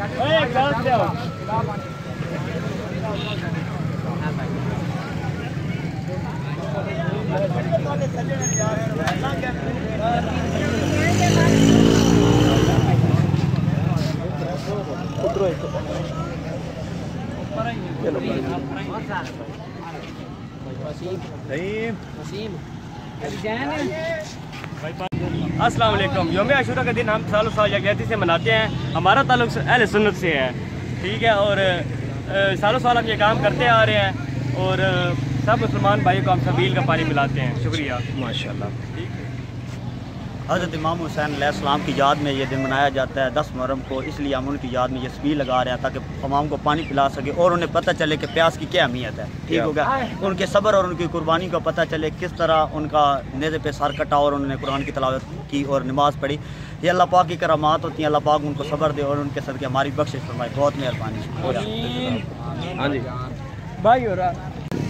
अस्सलाम वालेकुम। यौम आशूरा का दिन हम सालों साल यकजहती से मनाते हैं। हमारा ताल्लुक अहले सुन्नत से है, ठीक है। और सालों साल हम ये काम करते आ रहे हैं और सब मुसलमान भाइयों को हम सबील का पानी पिलाते हैं। शुक्रिया माशाल्लाह। हज़रत इमाम हुसैन अलैहिस्सलाम की याद में ये दिन मनाया जाता है 10 मुहर्रम को, इसलिए हम उनकी याद में ये सबील लगा रहे हैं ताकि तमाम को पानी पिला सके और उन्हें पता चले कि प्यास की क्या अहमियत है। ठीक हो गया। उनके सब्र और उनकी कुर्बानी को पता चले, किस तरह उनका नेज़े पे सर कटा और उन्होंने कुरान की तिलावत की और नमाज़ पढ़ी। ये अल्लाह पाक की करामात होती हैं। अल्लाह पाक उनको सब्र दे और उनके सदक़े हमारी बख्शिश फरमाए। बहुत मेहरबानी। हाँ जी भाई हो रहा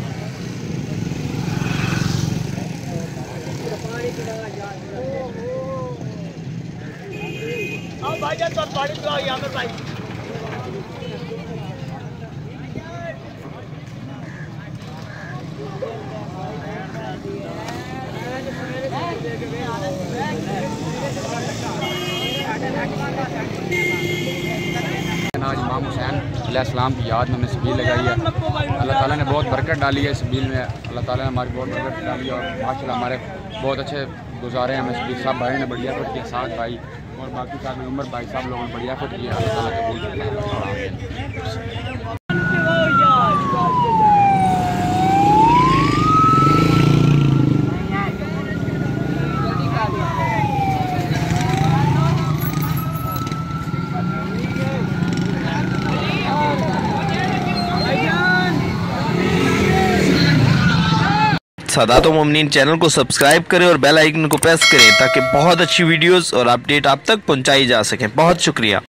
भाई जान तो पानी पिलाओ यहाँ पर भाई। आज इमाम हुसैन अलैहिस्सलाम की याद में हमने सबील लगाई है। अल्लाह ताला ने बहुत बरकत डाली है सबील में। अल्लाह ताला ने हमारी बहुत बरकत डाली है और माशाल्लाह हमारे बहुत अच्छे गुजारे हैं हमें सबील। सब भाई ने बढ़िया कुछ किया, साथ भाई और बाकी साथ में उमर भाई सब लोगों ने बढ़िया कुछ किया। अल्लाह ताला कबूल करे। सादातो मोमिनीन चैनल को सब्सक्राइब करें और बेल आइकन को प्रेस करें ताकि बहुत अच्छी वीडियोस और अपडेट आप तक पहुंचाई जा सकें। बहुत शुक्रिया।